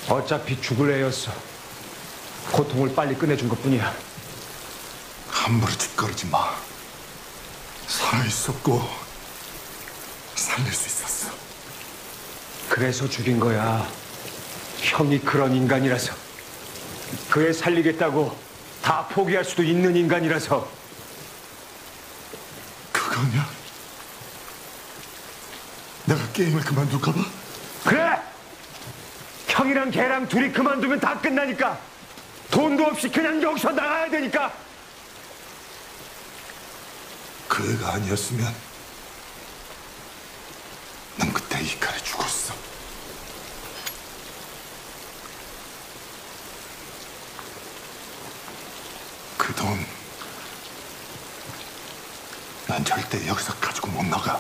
어차피 죽을 애였어. 고통을 빨리 끝내준 것뿐이야. 함부로 짓거리지 마. 살아있었고 살릴 수 있었어. 그래서 죽인 거야. 형이 그런 인간이라서. 그 애 살리겠다고 다 포기할 수도 있는 인간이라서. 그거냐? 내가 게임을 그만둘까 봐? 그래! 형이랑 걔랑 둘이 그만두면 다 끝나니까. 돈도 없이 그냥 여기서 나가야 되니까. 그 애가 아니었으면 난 그때 이 칼에 죽었어. 그 돈 난 절대 여기서 가지고 못 나가.